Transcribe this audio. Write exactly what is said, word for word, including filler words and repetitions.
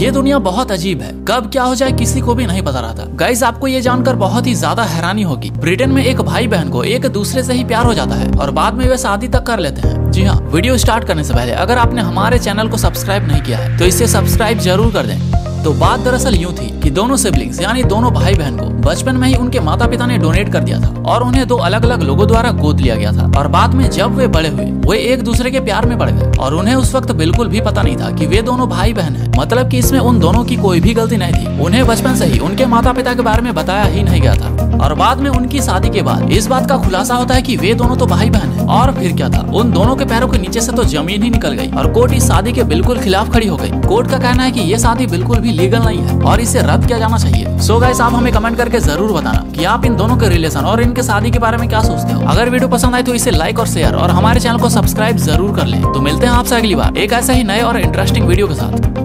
ये दुनिया बहुत अजीब है, कब क्या हो जाए किसी को भी नहीं पता रहता। गाइस आपको ये जानकर बहुत ही ज्यादा हैरानी होगी, ब्रिटेन में एक भाई बहन को एक दूसरे से ही प्यार हो जाता है और बाद में वे शादी तक कर लेते हैं। जी हाँ, वीडियो स्टार्ट करने से पहले अगर आपने हमारे चैनल को सब्सक्राइब नहीं किया है तो इसे सब्सक्राइब जरूर कर दें। तो बात दरअसल यूँ थी कि दोनों सिबलिंग्स यानी दोनों भाई बहन को बचपन में ही उनके माता पिता ने डोनेट कर दिया था और उन्हें दो अलग अलग लोगों द्वारा गोद लिया गया था। और बाद में जब वे बड़े हुए वे एक दूसरे के प्यार में पड़ गए और उन्हें उस वक्त बिल्कुल भी पता नहीं था कि वे दोनों भाई बहन हैं। मतलब कि इसमें उन दोनों की कोई भी गलती नहीं थी, उन्हें बचपन से ही उनके माता पिता के बारे में बताया ही नहीं गया था। और बाद में उनकी शादी के बाद इस बात का खुलासा होता है कि वे दोनों तो भाई बहन हैं। और फिर क्या था, उन दोनों के पैरों के नीचे से तो जमीन ही निकल गई और कोर्ट इस शादी के बिल्कुल खिलाफ खड़ी हो गई। कोर्ट का कहना है कि ये शादी बिल्कुल भी लीगल नहीं है और इसे रद्द किया जाना चाहिए। सो गाइस आप हमें कमेंट करके जरूर बताना कि आप इन दोनों के रिलेशन और इनके शादी के बारे में क्या सोचते हो। अगर वीडियो पसंद आए तो इसे लाइक और शेयर और हमारे चैनल को सब्सक्राइब जरूर कर लें। तो मिलते हैं आपसे अगली बार एक ऐसे ही नए और इंटरेस्टिंग वीडियो के साथ।